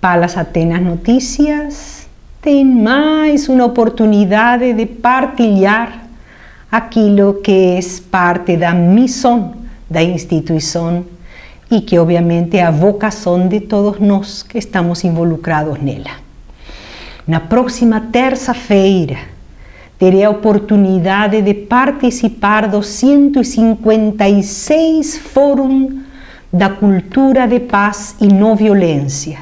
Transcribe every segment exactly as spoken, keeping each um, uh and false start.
Palas Atenas Notícias tem mais uma oportunidade de partilhar aquilo que é parte da missão da instituição e que obviamente é a vocação de todos nós que estamos involucrados nela. Na próxima terça-feira terei a oportunidade de participar do cento e cinquenta e seis Fórum da Cultura de Paz e Não Violência.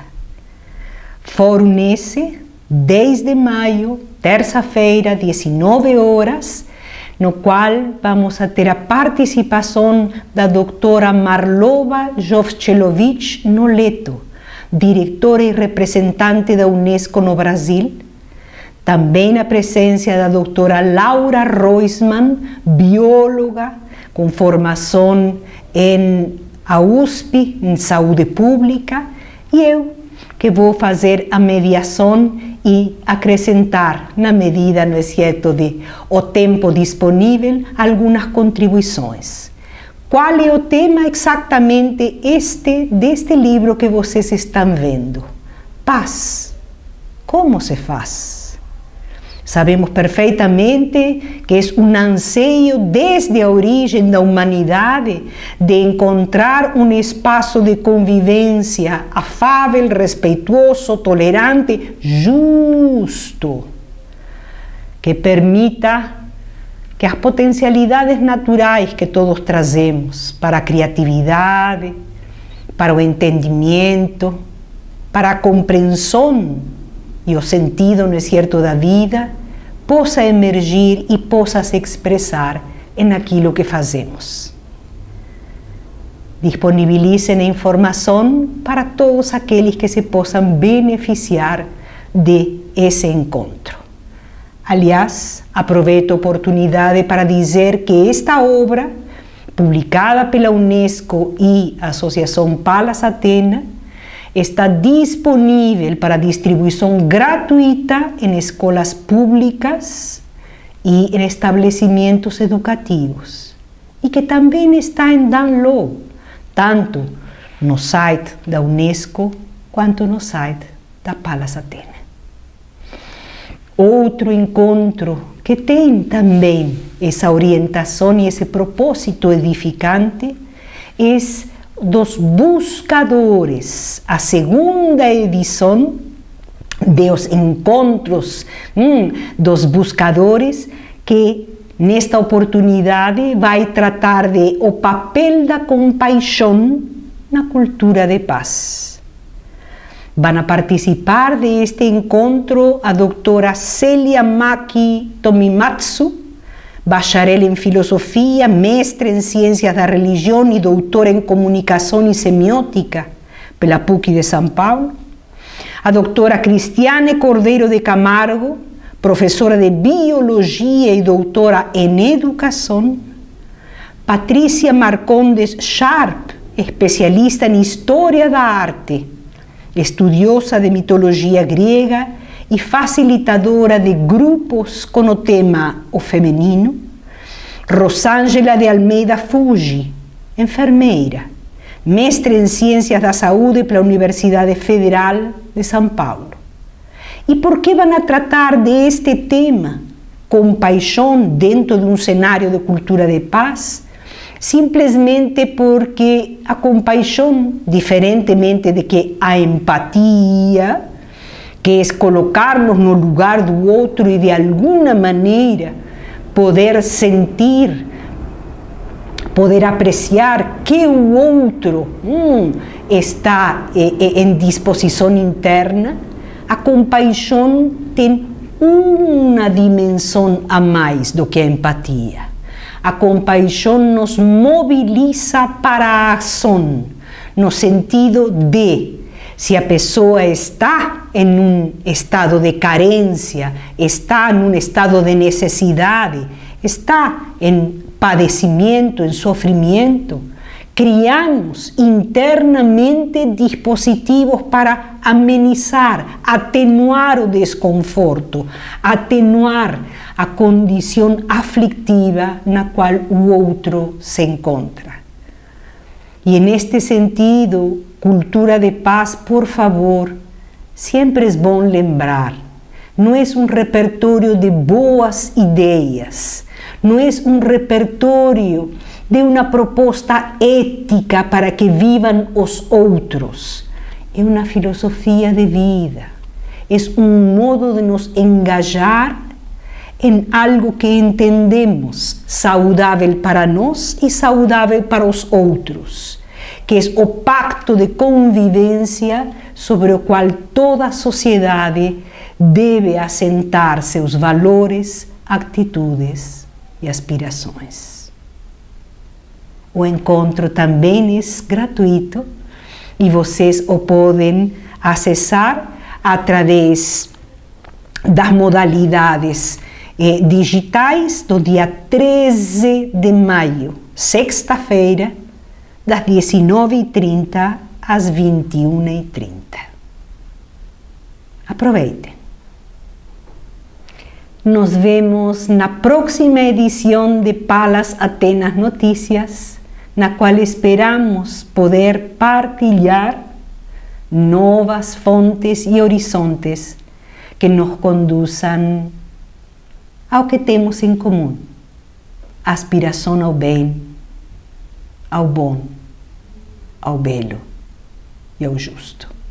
Fórum esse, dez de maio, terça-feira, dezenove horas, no qual vamos a ter a participação da doutora Marlova Jovcelovich Noleto, diretora e representante da Unesco no Brasil. Também a presença da doutora Laura Roisman, bióloga, com formação em a U S P, em saúde pública, e eu, que vou fazer a mediação e acrescentar, na medida, não é certo, de o tempo disponível, algumas contribuições. Qual é o tema exatamente este deste livro que vocês estão vendo? Paz. Como se faz? Sabemos perfeitamente que é um anseio desde a origem da humanidade de encontrar um espaço de convivência afável, respeituoso, tolerante, justo, que permita que as potencialidades naturais que todos trazemos para a criatividade, para o entendimento, para a compreensão e o sentido, não é certo, da vida, possa emergir e possa se expressar em aquilo que fazemos. Disponibilizem a informação para todos aqueles que se possam beneficiar de esse encontro. Aliás, aproveito a oportunidade para dizer que esta obra, publicada pela Unesco e a Associação Palas Atenas, está disponível para distribuição gratuita em escolas públicas e em estabelecimentos educativos. E que também está em download, tanto no site da Unesco quanto no site da Palas Atenas. Outro encontro que tem também essa orientação e esse propósito edificante é dos buscadores, a segunda edição dos encontros hum, dos buscadores, que nesta oportunidade vai tratar de o papel da compaixão na cultura de paz. Vão participar deste encontro a doutora Célia Maki Tomimatsu, bacharel em filosofia, mestre em ciências da religião e doutora em comunicação e semiótica pela P U C de São Paulo. A doutora Cristiane Cordeiro de Camargo, professora de biologia e doutora em educação. Patrícia Marcondes Sharp, especialista em história da arte, estudiosa de mitologia grega e facilitadora de grupos com o tema o feminino. Rosângela de Almeida Fuji, enfermeira, mestre em ciências da saúde pela Universidade Federal de São Paulo. E por que vão tratar deste tema, compaixão, dentro de um cenário de cultura de paz? Simplesmente porque a compaixão, diferentemente de que a empatia, que é colocar-nos no lugar do outro e de alguma maneira poder sentir, poder apreciar que o outro hum, está eh, em disposição interna, a compaixão tem uma dimensão a mais do que a empatia. A compaixão nos mobiliza para a ação, no sentido de, se a pessoa está em um estado de carência, está em um estado de necessidade, está em padecimento, em sofrimento, criamos internamente dispositivos para amenizar, atenuar o desconforto, atenuar a condição aflitiva na qual o outro se encontra. E neste sentido, cultura de paz, por favor, Siempre es bom lembrar, não é um repertório de boas ideias, não é um repertório de uma proposta ética para que vivam os outros. É uma filosofia de vida, é um modo de nos engajar em algo que entendemos saudável para nós e saudável para os outros, que é o pacto de convivência sobre o qual toda a sociedade deve assentar seus valores, atitudes e aspirações. O encontro também é gratuito e vocês o podem acessar através das modalidades eh, digitais do dia treze de maio, sexta-feira, das dezenove e trinta às vinte e uma e trinta. Aproveitem. Nos vemos na próxima edição de Palas Atenas Notícias, na qual esperamos poder partilhar novas fontes e horizontes que nos conduzam ao que temos em comum: a aspiração ao bem, ao bom, ao belo e ao justo.